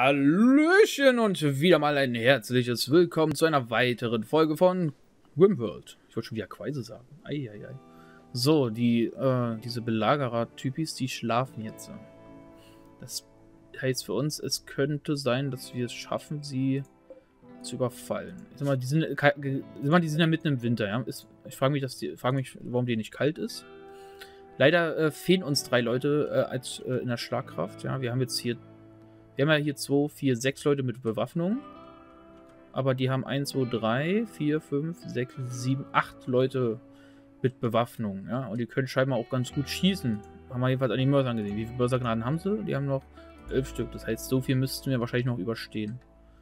Hallöchen und wieder mal ein herzliches Willkommen zu einer weiteren Folge von Rimworld. Ich wollte schon wieder Quaise sagen. Eieiei. So, diese Belagerer-Typis, die schlafen jetzt. Das heißt für uns, es könnte sein, dass wir es schaffen, sie zu überfallen. Ich sag mal, die sind ja mitten im Winter, ja. Ich frage mich, warum die nicht kalt ist. Leider fehlen uns 3 Leute in der Schlagkraft. Ja, wir haben ja hier 2, 4, 6 Leute mit Bewaffnung. Aber die haben 1, 2, 3, 4, 5, 6, 7, 8 Leute mit Bewaffnung. Ja? Und die können scheinbar auch ganz gut schießen. Haben wir jedenfalls an den Mörsern gesehen. Wie viele Mörsergranaten haben sie? Die haben noch 11 Stück. Das heißt, so viel müssten wir wahrscheinlich noch überstehen.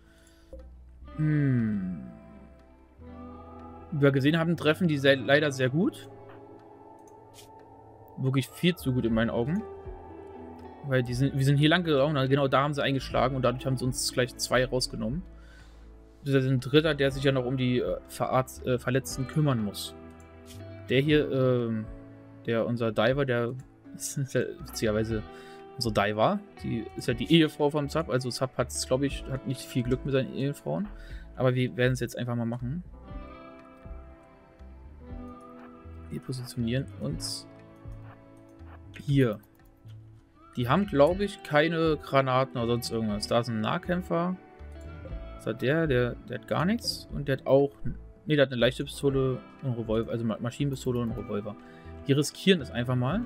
Wie wir gesehen haben, treffen die leider sehr gut. Wirklich viel zu gut in meinen Augen. Weil wir sind hier lang gelaufen, genau da haben sie eingeschlagen und dadurch haben sie uns gleich 2 rausgenommen. Das ist ein dritter, der sich ja noch um die Verletzten kümmern muss. Der hier, unser Diver, der ist ja witzigerweise unsere Diver, die ist ja die Ehefrau vom Zap, also Zap hat, glaube ich, hat nicht viel Glück mit seinen Ehefrauen. Aber wir werden es jetzt einfach mal machen. Wir positionieren uns hier. Die haben, glaube ich, keine Granaten oder sonst irgendwas. Da ist ein Nahkämpfer. Was hat der? Der hat gar nichts. Und der hat auch... Ne, der hat eine leichte Pistole und einen Revolver. Also Maschinenpistole und einen Revolver. Wir riskieren das einfach mal.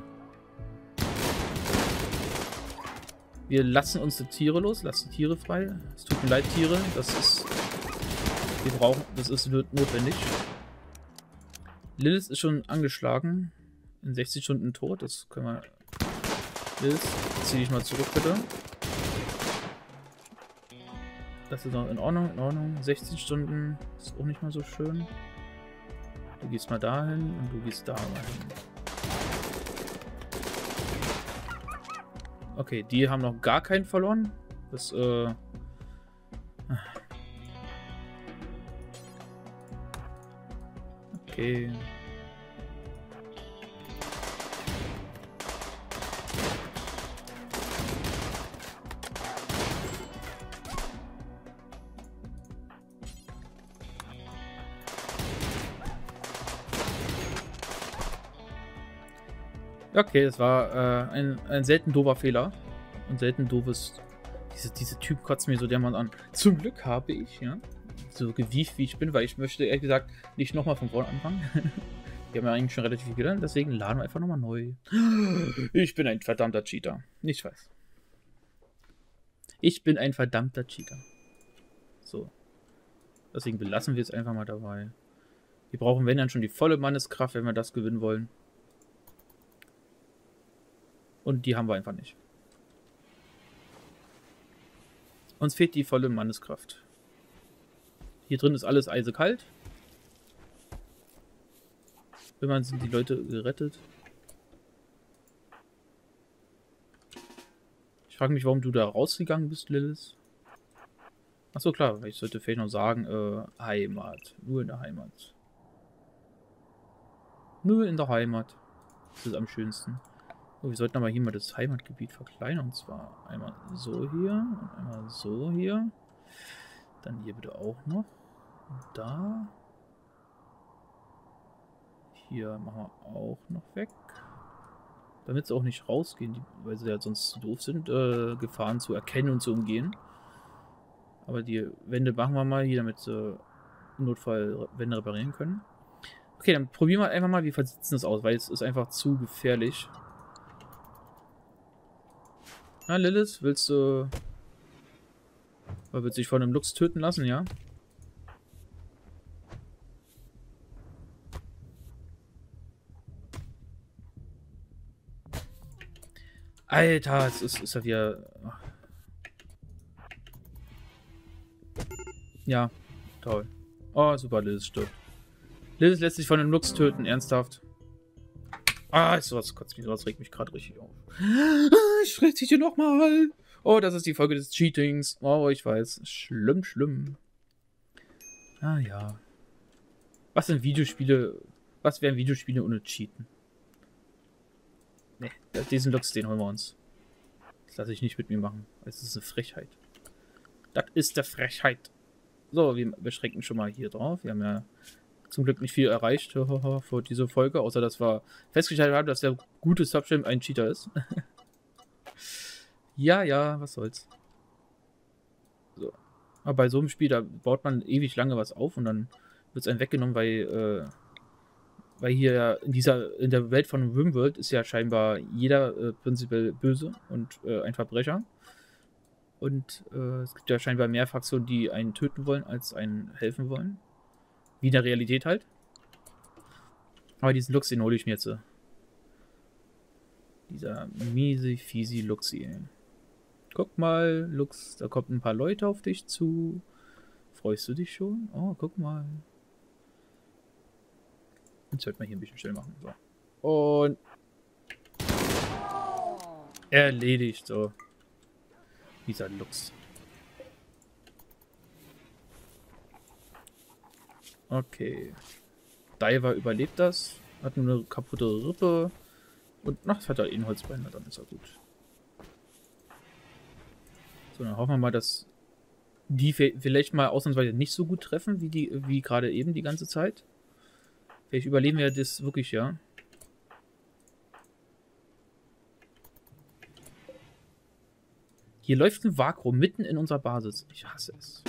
Wir lassen uns die Tiere los. Lassen die Tiere frei. Es tut mir leid, Tiere. Das ist... Das ist notwendig. Lilith ist schon angeschlagen. In 60 Stunden tot. Das können wir... Lilith, zieh dich mal zurück, bitte. Das ist noch in Ordnung, 16 Stunden ist auch nicht mal so schön. Du gehst mal dahin und du gehst da mal hin. Okay, die haben noch gar keinen verloren. Das, okay. Okay, das war ein selten doofer Fehler. Ein selten doofes... Diese Typen kotzen mir so dermaßen an. Zum Glück habe ich, ja, so gewieft wie ich bin, weil ich möchte, ehrlich gesagt, nicht nochmal von vorne anfangen. Wir haben ja eigentlich schon relativ viel gelernt, deswegen laden wir einfach nochmal neu. Ich bin ein verdammter Cheater. Ich weiß. Ich bin ein verdammter Cheater. So. Deswegen belassen wir es einfach mal dabei. Wir brauchen, wenn dann schon die volle Manneskraft, wenn wir das gewinnen wollen. Und die haben wir einfach nicht. Uns fehlt die volle Manneskraft. Hier drin ist alles eisekalt. Immerhin sind die Leute gerettet. Ich frage mich, warum du da rausgegangen bist, Lilith. Achso, klar. Ich sollte vielleicht noch sagen, Heimat. Nur in der Heimat. Nur in der Heimat. Das ist am schönsten. Oh, wir sollten aber hier mal das Heimatgebiet verkleinern. Und zwar einmal so hier und einmal so hier. Dann hier bitte auch noch. Und da. Hier machen wir auch noch weg. Damit sie auch nicht rausgehen, weil sie ja sonst zu doof sind, Gefahren zu erkennen und zu umgehen. Aber die Wände machen wir mal hier, damit sie im Notfall Wände reparieren können. Okay, dann probieren wir einfach mal, wie versitzen das aus, weil es ist einfach zu gefährlich. Na, Lilith, willst du... Willst du dich von einem Luchs töten lassen, ja? Alter, es ist ja wieder... Ja, toll. Oh, super, Lilith stirbt. Lilith lässt sich von einem Luchs töten, ernsthaft. Ah, ist sowas, sowas regt mich gerade richtig auf. Ich fress dich hier nochmal. Oh, das ist die Folge des Cheatings. Oh, ich weiß. Schlimm, schlimm. Ah ja. Was wären Videospiele ohne Cheaten? Ne, diesen Lux, den holen wir uns. Das lasse ich nicht mit mir machen. Es ist eine Frechheit. Das ist der Frechheit. So, wir beschränken schon mal hier drauf. Wir haben ja zum Glück nicht viel erreicht für diese Folge, außer dass wir festgestellt haben, dass der gute Substream ein Cheater ist. Ja, ja, was soll's. So. Aber bei so einem Spiel, da baut man ewig lange was auf und dann wird es einem weggenommen, weil hier ja in der Welt von RimWorld ist ja scheinbar jeder prinzipiell böse und ein Verbrecher. Und es gibt ja scheinbar mehr Fraktionen, die einen töten wollen, als einen helfen wollen. Wie in der Realität halt. Aber diesen Lux, den hole ich mir jetzt. Dieser miese, fiesi Luxi, ey. Guck mal, Lux, da kommen ein paar Leute auf dich zu. Freust du dich schon? Oh, guck mal. Jetzt sollte man hier ein bisschen still machen. So. Und erledigt, so. Dieser Lux. Okay. Diver überlebt das. Hat nur eine kaputte Rippe. Und nachts hat er eh ein Holzbein, dann ist er gut. So, dann hoffen wir mal, dass die vielleicht mal ausnahmsweise nicht so gut treffen, wie gerade eben die ganze Zeit. Vielleicht überleben wir das wirklich, ja. Hier läuft ein Vakro mitten in unserer Basis. Ich hasse es.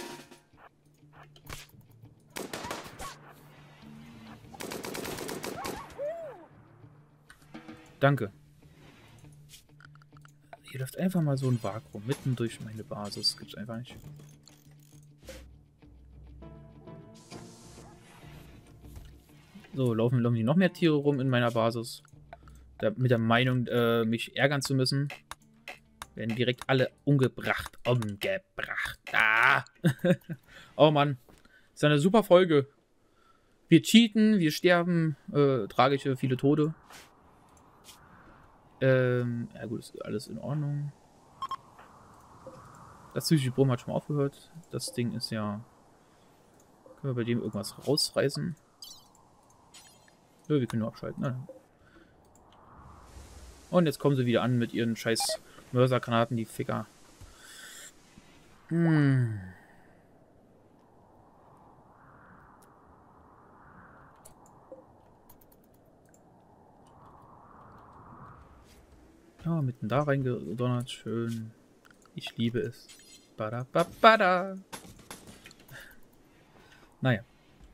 Danke. Hier läuft einfach mal so ein Vakro mitten durch meine Basis. Gibt's einfach nicht. So, laufen hier noch mehr Tiere rum in meiner Basis. Mit der Meinung, mich ärgern zu müssen. Werden direkt alle umgebracht. Ah! Oh Mann. Das ist eine super Folge. Wir cheaten, wir sterben. Tragische, viele Tote. Ja gut, ist alles in Ordnung. Das Psychibrom hat schon mal aufgehört. Das Ding ist ja... Können wir bei dem irgendwas rausreißen? Ja, wir können nur abschalten. Ne? Und jetzt kommen sie wieder an mit ihren scheiß Mörsergranaten, die Ficker. Ja, mitten da reingedonnert. Schön. Ich liebe es. Bada, ba, bada. Naja.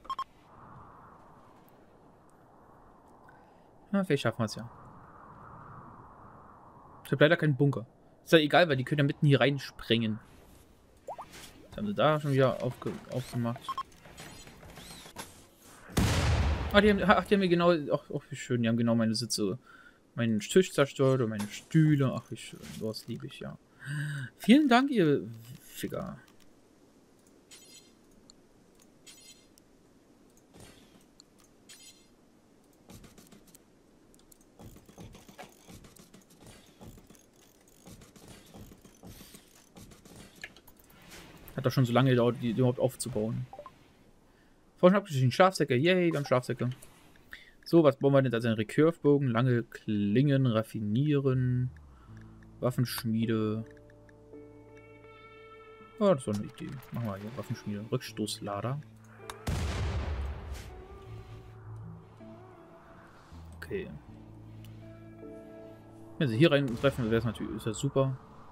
Ja, vielleicht schaffen wir es ja. Ich habe leider keinen Bunker. Ist ja egal, weil die können ja mitten hier reinspringen. Jetzt haben sie da schon wieder aufgemacht. Ach, die haben mir genau... Ach, wie schön. Die haben genau meine Sitze... Meinen Tisch zerstört und meine Stühle. Ach, wie schön. Sowas liebe ich, ja. Vielen Dank, ihr Ficker. Hat doch schon so lange gedauert, die überhaupt aufzubauen. Vorhin abgeschlossen Schlafsäcke. Yay, wir haben Schlafsäcke. So, was bauen wir denn? Also ein Recurve-Bogen, lange Klingen, raffinieren, Waffenschmiede. Oh, das ist doch eine Idee. Machen wir hier Waffenschmiede. Rückstoßlader. Okay. Wenn sie hier rein treffen, wäre es natürlich ist das super.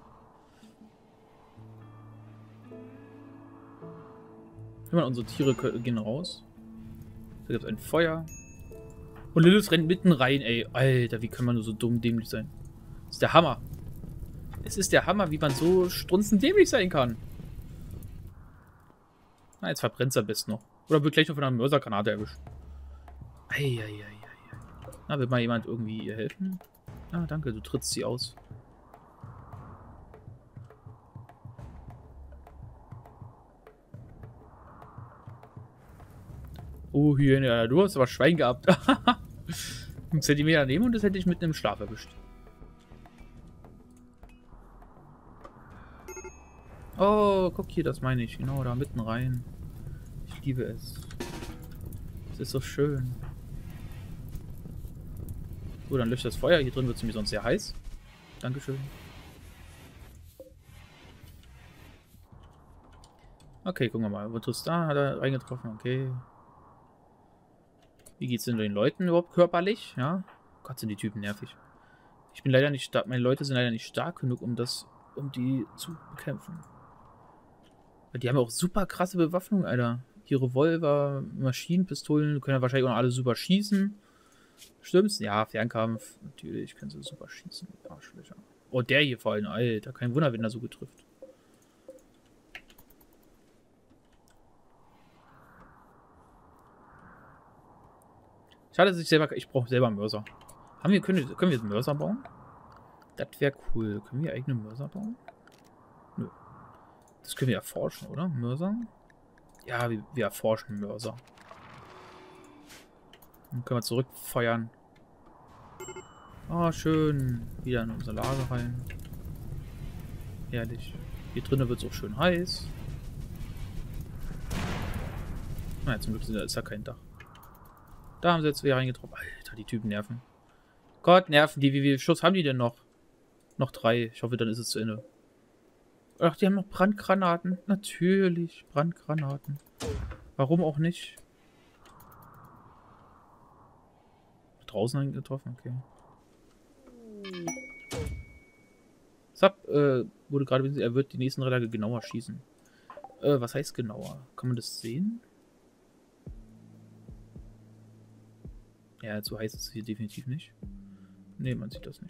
Unsere Tiere gehen raus. Da gibt es ein Feuer. Und Lilith rennt mitten rein, ey. Alter, wie kann man nur so dumm dämlich sein? Das ist der Hammer. Es ist der Hammer, wie man so strunzendämlich sein kann. Na, jetzt verbrennt es am besten noch. Oder wird gleich noch von einer Mörsergranate erwischt. Eieieiei. Na, will mal jemand irgendwie ihr helfen? Ah, danke, du trittst sie aus. Oh, Hyäne, du hast aber Schwein gehabt. Ein Zentimeter daneben und das hätte ich mit einem Schlaf erwischt. Oh, guck hier, das meine ich. Genau, da mitten rein. Ich liebe es. Es ist so schön. So, dann löscht das Feuer. Hier drin wird es mir sonst sehr heiß. Dankeschön. Okay, gucken wir mal. Wo triffst du da? Hat er reingetroffen? Okay. Wie geht's denn den Leuten überhaupt körperlich? Ja. Gott, sind die Typen nervig. Ich bin leider nicht stark. Meine Leute sind leider nicht stark genug, um die zu bekämpfen. Weil die haben ja auch super krasse Bewaffnung, Alter. Die Revolver, Maschinenpistolen können ja wahrscheinlich auch noch alle super schießen. Stimmt's? Ja, Fernkampf. Natürlich können sie super schießen. Arschlöcher. Oh, der hier vor allem, Alter. Kein Wunder, wenn er so getrifft. Schade, dass ich brauche selber Mörser. Können wir Mörser bauen? Das wäre cool. Können wir eigene Mörser bauen? Nö. Das können wir erforschen, oder? Mörser? Ja, wir erforschen Mörser. Dann können wir zurückfeuern. Oh, schön. Wieder in unser Lager rein. Herrlich. Hier drinnen wird es auch schön heiß. Naja, zum Glück ist da kein Dach. Da haben sie jetzt wieder reingetroffen. Alter, die Typen nerven. Gott, nerven die. Wie viel Schuss haben die denn noch? Noch 3. Ich hoffe, dann ist es zu Ende. Ach, die haben noch Brandgranaten. Natürlich, Brandgranaten. Warum auch nicht? Draußen eingetroffen, okay. Zap, wurde gerade, er wird die nächsten 3 Tage genauer schießen. Was heißt genauer? Kann man das sehen? Ja, so heißt es hier definitiv nicht. Ne, man sieht das nicht.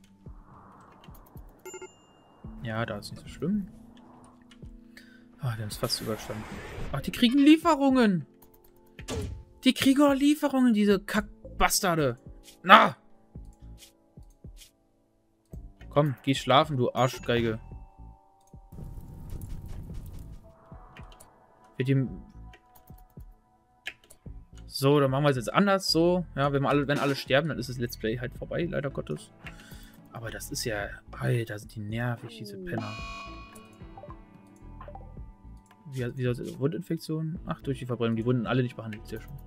Ja, da ist nicht so schlimm. Ah, wir haben es fast überstanden. Ach, die kriegen Lieferungen! Die kriegen auch Lieferungen, diese Kackbastarde! Na! Komm, geh schlafen, du Arschgeige. So, dann machen wir es jetzt anders. So, ja, wenn alle sterben, dann ist das Let's Play halt vorbei, leider Gottes. Aber das ist ja... Alter, sind die nervig, diese Penner. Wie Wundinfektion? Ach, durch die Verbrennung. Die wurden alle nicht behandelt. Sehr schön.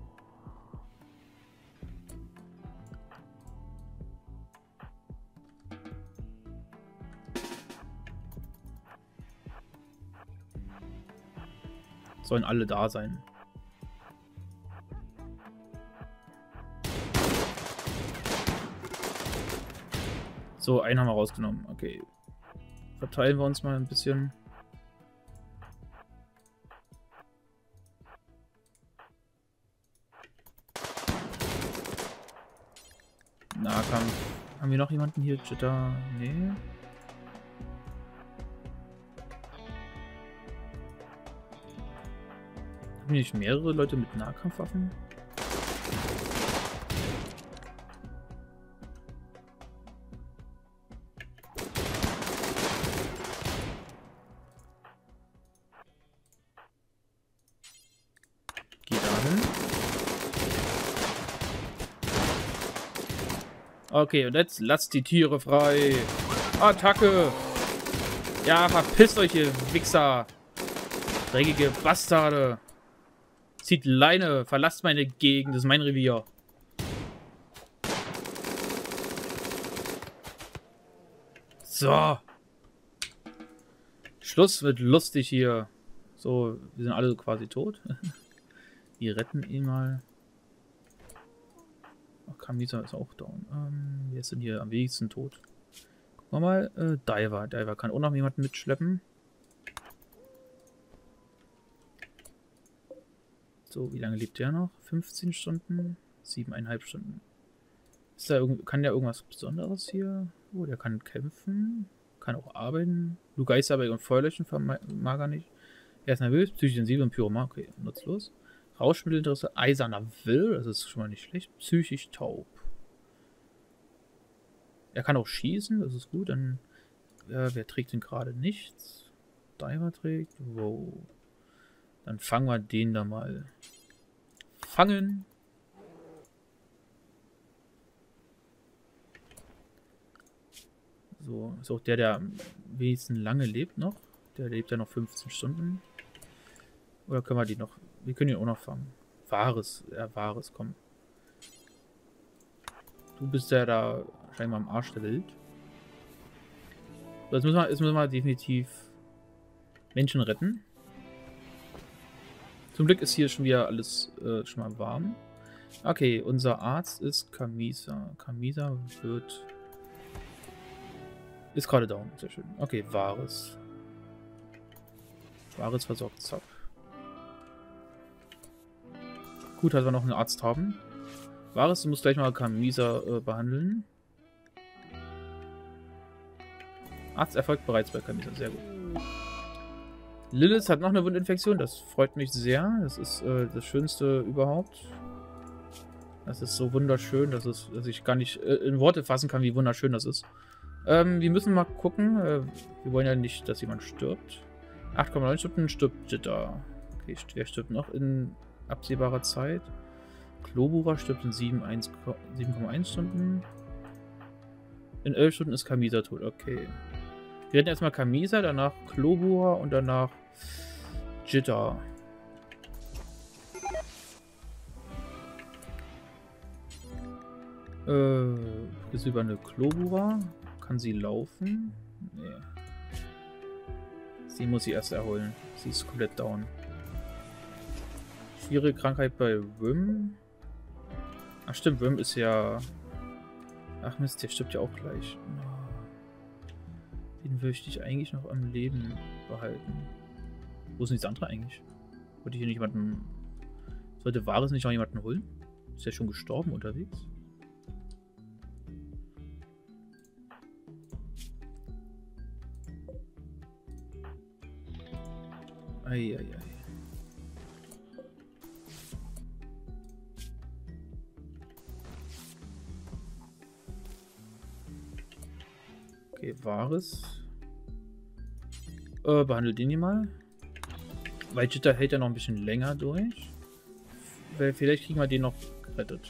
Sollen alle da sein. So, einen haben wir rausgenommen. Okay. Verteilen wir uns mal ein bisschen. Nahkampf. Haben wir noch jemanden hier? Jitter? Nee. Haben wir nicht mehrere Leute mit Nahkampfwaffen? Geh da hin. Okay, und jetzt lasst die Tiere frei. Attacke! Ja, verpisst euch, ihr Wichser! Dreckige Bastarde! Zieht Leine, verlasst meine Gegend, das ist mein Revier. So. Schluss wird lustig hier. So, wir sind alle quasi tot. Wir retten ihn mal. Ach, Kamisa ist auch down. Wer ist denn hier am wenigsten tot? Gucken wir mal. Diver. Diver kann auch noch jemanden mitschleppen. So, wie lange lebt der noch? 15 Stunden? 7,5 Stunden. Ist da kann der irgendwas Besonderes hier? Oh, der kann kämpfen. Kann auch arbeiten. Du Geisterberg und Feuerlöschen mag er nicht. Er ist nervös, psychisch sensibel und Pyroman. Okay, nutzlos. Rauschmittelinteresse, eiserner Will. Das ist schon mal nicht schlecht. Psychisch taub. Er kann auch schießen, das ist gut. Dann, wer trägt denn gerade nichts? Diver trägt. Wow. Dann fangen wir den da mal. Fangen. So, ist auch der am wenigsten lange lebt noch. Der lebt ja noch 15 Stunden. Oder können wir die noch... Wir können ihn auch noch fangen. Wahres, Wahres, komm. Du bist ja da scheinbar am Arsch der Welt. So, jetzt müssen wir definitiv Menschen retten. Zum Glück ist hier schon wieder alles schon mal warm. Okay, unser Arzt ist Camisa. Camisa ist gerade down. Sehr schön. Okay, Varys. Varys versorgt Zap. Gut, dass wir noch einen Arzt haben. Varys, du musst gleich mal Camisa behandeln. Arzt erfolgt bereits bei Camisa. Sehr gut. Lilith hat noch eine Wundinfektion. Das freut mich sehr. Das ist das Schönste überhaupt. Das ist so wunderschön, dass ich gar nicht in Worte fassen kann, wie wunderschön das ist. Wir müssen mal gucken. Wir wollen ja nicht, dass jemand stirbt. 8,9 Stunden stirbt Jitter. Okay, wer stirbt noch in absehbarer Zeit? Klobura stirbt in 7,1 Stunden. In 11 Stunden ist Camisa tot. Okay. Wir retten erstmal Camisa, danach Klobura und danach Jitter. Ist über eine Klobura. Kann sie laufen? Nee. Sie muss sie erst erholen. Sie ist komplett down. Schwierige Krankheit bei Wim. Ach stimmt, Wim ist ja... Ach Mist, der stirbt ja auch gleich. Den möchte ich eigentlich noch am Leben behalten. Wo ist denn das andere eigentlich? Wollte hier nicht jemanden... Sollte Varys nicht noch jemanden holen? Ist der schon gestorben unterwegs? Eieiei. Okay, Varys. Behandelt den hier mal. Weil Jitter hält ja noch ein bisschen länger durch. Weil vielleicht kriegen wir den noch gerettet.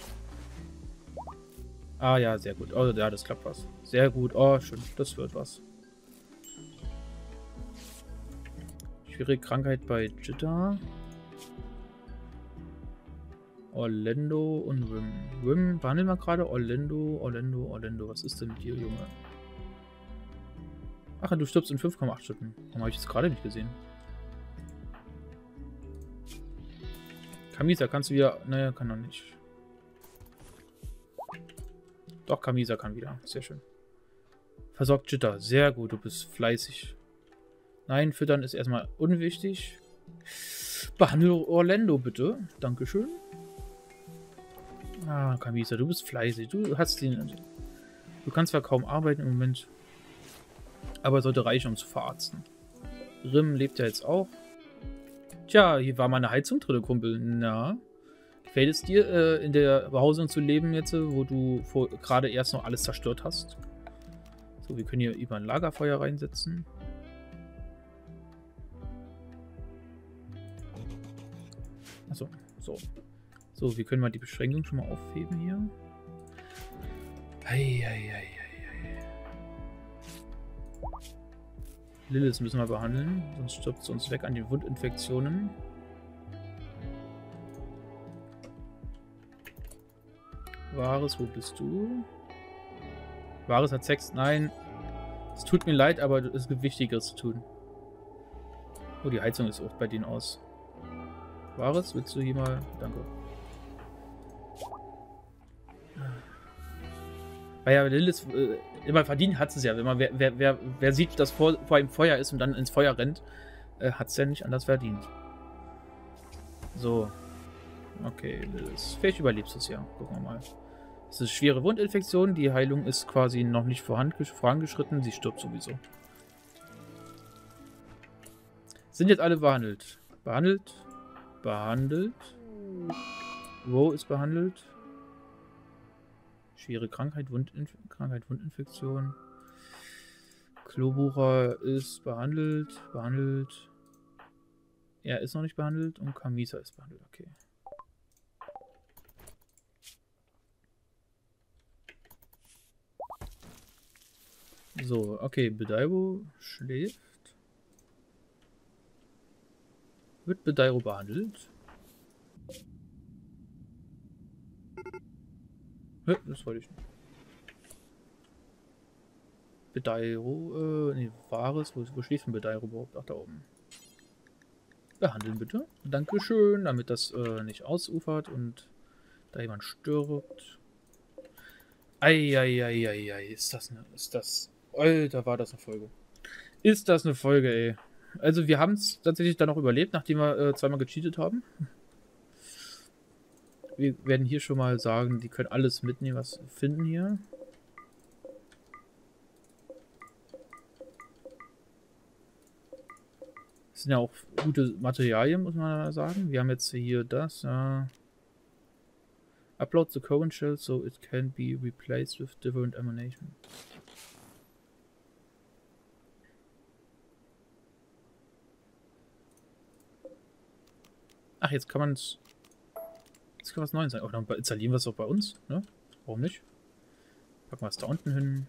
Ah ja, sehr gut. Oh ja, das klappt was. Sehr gut. Oh, schön. Das wird was. Schwierige Krankheit bei Jitter. Orlando und Wim. Wim, behandeln wir gerade Orlando. Was ist denn mit dir, Junge? Ach, du stirbst in 5,8 Stunden. Warum habe ich das gerade nicht gesehen? Camisa, kannst du wieder... Naja, kann noch nicht. Doch, Camisa kann wieder. Sehr schön. Versorgt Jitter. Sehr gut, du bist fleißig. Nein, füttern ist erstmal unwichtig. Behandle Orlando bitte. Dankeschön. Ah, Camisa, du bist fleißig. Du hast den... Du kannst zwar kaum arbeiten im Moment, aber sollte reichen, um zu verarzten. Rim lebt ja jetzt auch. Tja, hier war mal eine Heizung drin, Kumpel. Na, gefällt es dir, in der Behausung zu leben jetzt, wo du gerade erst noch alles zerstört hast? So, wir können hier über ein Lagerfeuer reinsetzen. Achso, so. So, wir können mal die Beschränkung schon mal aufheben hier. Eieiei. Lilith müssen wir behandeln, sonst stirbt sie uns weg an den Wundinfektionen. Varys, wo bist du? Varys hat Sex. Nein. Es tut mir leid, aber es gibt Wichtigeres zu tun. Oh, die Heizung ist auch bei denen aus. Varys, willst du hier mal... Danke. Weil ja Lilith immer verdient hat es ja. Wenn man, wer sieht, dass vor ihm Feuer ist und dann ins Feuer rennt, hat es ja nicht anders verdient. So. Okay, Lilith. Vielleicht überlebst du es ja. Gucken wir mal. Es ist eine schwere Wundinfektion. Die Heilung ist quasi noch nicht vorangeschritten. Sie stirbt sowieso. Sind jetzt alle behandelt? Behandelt. Wo ist behandelt? Schwere Krankheit, Wundinfektion. Klobura ist behandelt. Er ist noch nicht behandelt und Camisa ist behandelt. Okay. So, okay. Bedairo schläft. Wird Bedairo behandelt? Das wollte ich nicht. Bedairo, nee, Varys, wo schläft denn Bedairo überhaupt? Ach, da oben. behandeln, bitte. Dankeschön, damit das nicht ausufert und da jemand stirbt. Eieieiei, ist das... Alter, war das eine Folge. Ist das eine Folge, ey. Also wir haben es tatsächlich dann noch überlebt, nachdem wir zweimal gecheatet haben. Wir werden hier schon mal sagen, die können alles mitnehmen, was wir finden hier. Das sind ja auch gute Materialien, muss man sagen. Wir haben jetzt hier das. Upload the current shell so it can be replaced with different ammunition. Ach, jetzt kann man es... Jetzt kann was Neues sein. Auch dann installieren wir es auch bei uns, ne? Warum nicht? Packen wir es da unten hin.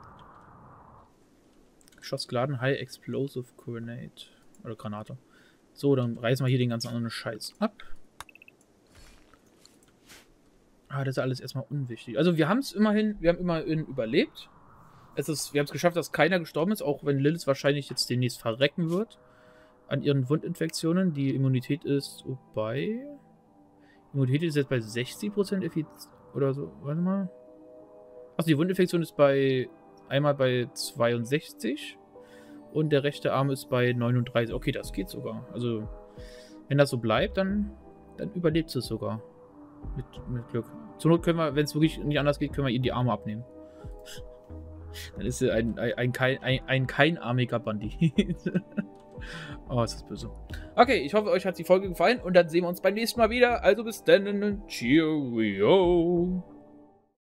Geschoss geladen, High Explosive Grenade. Oder Granate. So, dann reißen wir hier den ganzen anderen Scheiß ab. Ah, das ist alles erstmal unwichtig. Also wir haben es immerhin, überlebt. Wir haben es geschafft, dass keiner gestorben ist, auch wenn Lilith wahrscheinlich jetzt demnächst verrecken wird. An ihren Wundinfektionen. Die Immunität ist bei... Immunität ist jetzt bei 60% Effizienz oder so. Warte mal. Achso, die Wundinfektion ist einmal bei 62 und der rechte Arm ist bei 39. Okay, das geht sogar. Also, wenn das so bleibt, dann überlebt sie es sogar. Mit Glück. Zur Not können wir, wenn es wirklich nicht anders geht, können wir ihr die Arme abnehmen. Dann ist sie ein keinarmiger Bandit. Oh, ist das böse. Okay, ich hoffe, euch hat die Folge gefallen und dann sehen wir uns beim nächsten Mal wieder. Also bis dann. Cheerio.